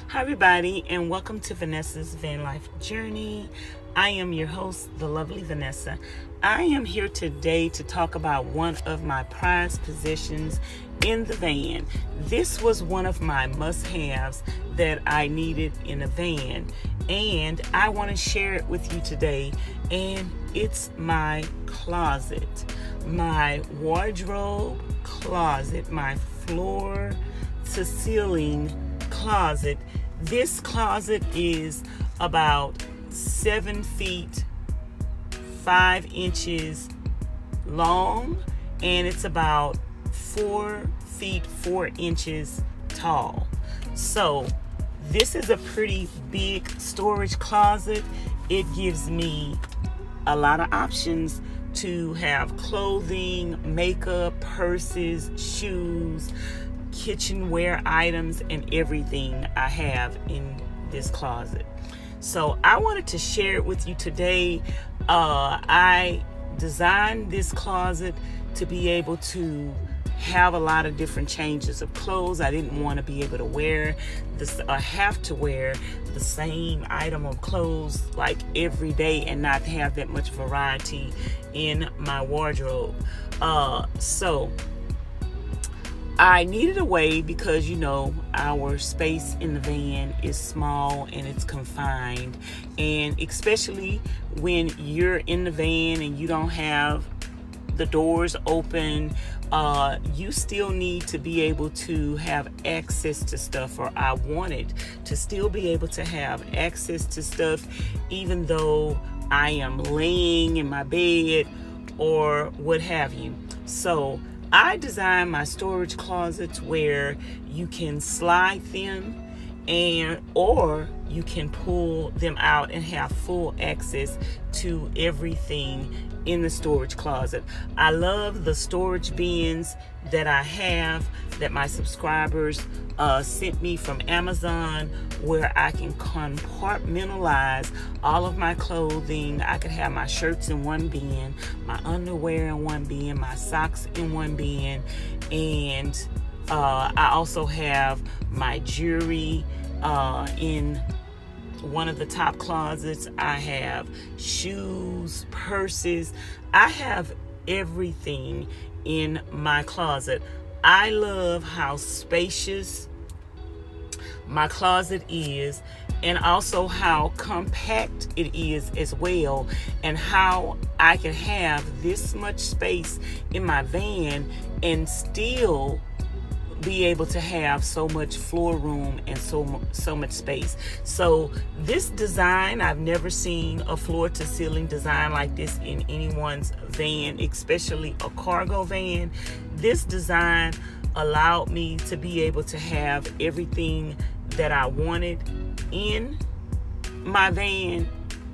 Hi everybody, and welcome to Vanessa's Van Life Journey. I am your host, the lovely Vanessa. I am here today to talk about one of my prized possessions in the van. This was one of my must-haves that I needed in a van, and I want to share it with you today. And it's my closet, my wardrobe closet, my floor to ceiling closet. This closet is about 7 feet 5 inches long, and it's about 4 feet 4 inches tall. So this is a pretty big storage closet. It gives me a lot of options to have clothing, makeup, purses, shoes, kitchenware items, and everything I have in this closet. So I wanted to share it with you today. I designed this closet to be able to have a lot of different changes of clothes. I didn't want to be able to wear this or have to wear the same item of clothes like every day and not have that much variety in my wardrobe. So I needed a way, because you know our space in the van is small and it's confined, and especially when you're in the van and you don't have the doors open, you still need to be able to have access to stuff, or I wanted to still be able to have access to stuff even though I am laying in my bed or what have you. So I designed my storage closets where you can slide them or you can pull them out and have full access to everything in the storage closet. I love the storage bins that I have that my subscribers sent me from Amazon, where I can compartmentalize all of my clothing. I could have my shirts in one bin, my underwear in one bin, my socks in one bin, and I also have my jewelry in one of the top closets. I have shoes, purses. I have everything in my closet. I love how spacious my closet is, and also how compact it is as well, and how I can have this much space in my van and still be able to have so much floor room and so much space. So this design, I've never seen a floor to ceiling design like this in anyone's van, especially a cargo van. This design allowed me to be able to have everything that I wanted in my van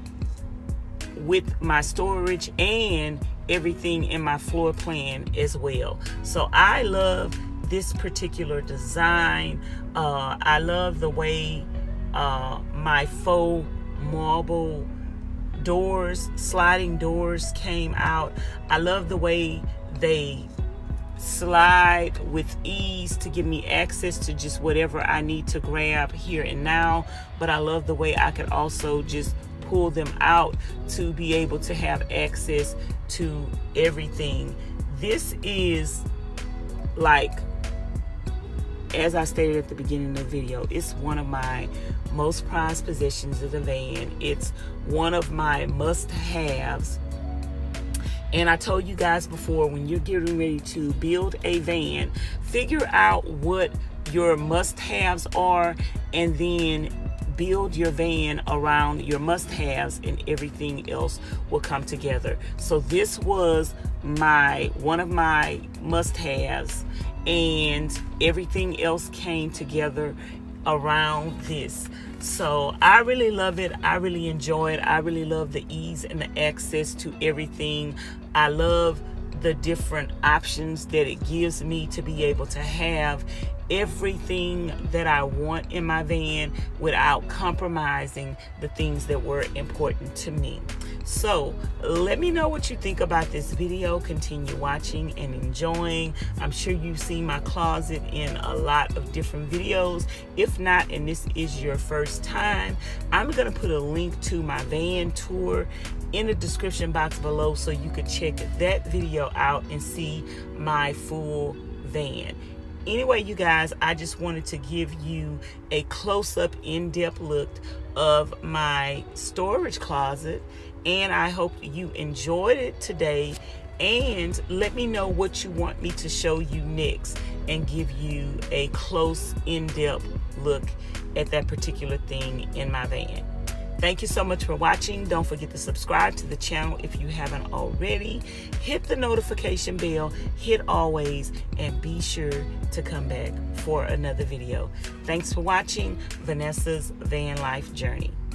with my storage and everything in my floor plan as well. So I love this particular design. I love the way my faux marble doors, sliding doors came out. I love the way they slide with ease to give me access to just whatever I need to grab here and now. But I love the way I could also just pull them out to be able to have access to everything. This is, like, as I stated at the beginning of the video, it's one of my most prized possessions of the van. It's one of my must-haves. And I told you guys before, when you're getting ready to build a van, figure out what your must-haves are and then build your van around your must-haves, and everything else will come together. So this was one of my must-haves, and everything else came together around this. So I really love it. I really enjoy it. I really love the ease and the access to everything. I love the different options that it gives me to be able to have everything that I want in my van without compromising the things that were important to me. So let me know what you think about this video. Continue watching and enjoying. I'm sure you've seen my closet in a lot of different videos. If not, and this is your first time, I'm gonna put a link to my van tour in the description box below so you could check that video out and see my full van. Anyway, you guys, I just wanted to give you a close-up, in-depth look of my storage closet, and I hope you enjoyed it today. And let me know what you want me to show you next and give you a close, in-depth look at that particular thing in my van. Thank you so much for watching. Don't forget to subscribe to the channel if you haven't already. Hit the notification bell, hit always, and be sure to come back for another video. Thanks for watching Vanessa's Van Life Journey.